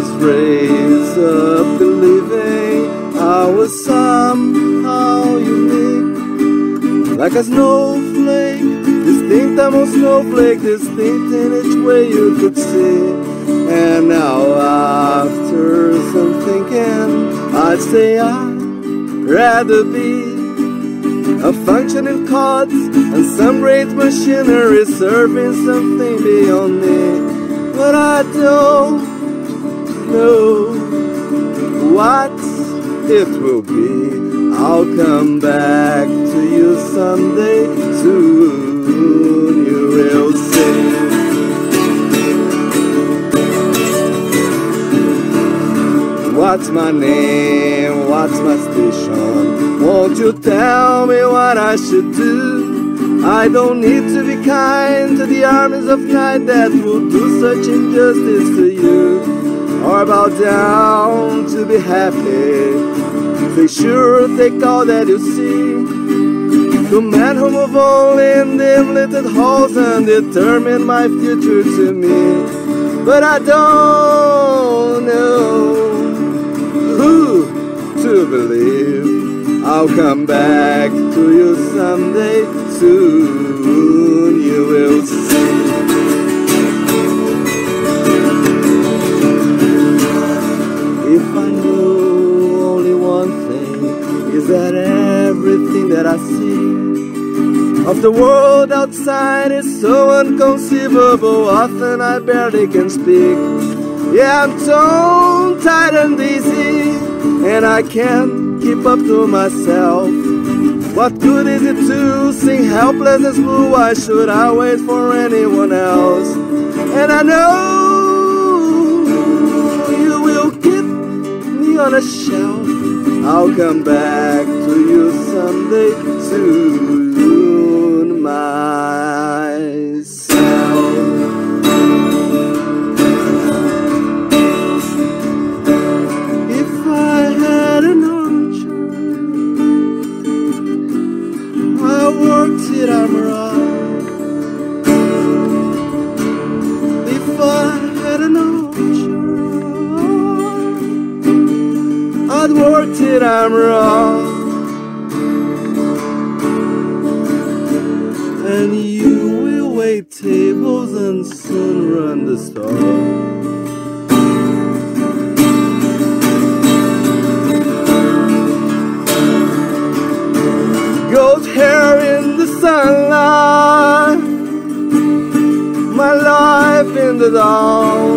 was raised up believing I was somehow unique, like a snowflake, distinct among snowflake, distinct in each way you could see. And now after some thinking, I'd say I'd rather be a functioning cause and some great machinery serving something beyond me. But I don't know what it will be. I'll come back to you someday soon, you will see. What's my name? What's my station? Won't you tell me what I should do? I don't need to be kind to the armies of night that will do such injustice to you, or bow down to be happy. They sure take all that you see. To men who move only in dim-lit halls and determine my future to me. But I don't know who to believe. I'll come back to you someday soon, you will see. If I knew only one thing, is that everything that I see of the world outside is so inconceivable, often I barely can speak. Yeah, I'm tongue-tied and dizzy, and I can't keep up to myself. What good is it to sing helpless as blue? Why should I wait for anyone else? And I know you will keep me on a shelf. I'll come back to you someday soon, myself. If I had an worked it, I'm wrong. If I had an ocean, I'd worked it, I'm wrong. And you will wait tables and soon run the store. Goat hair in the sunlight, my life in the dawn.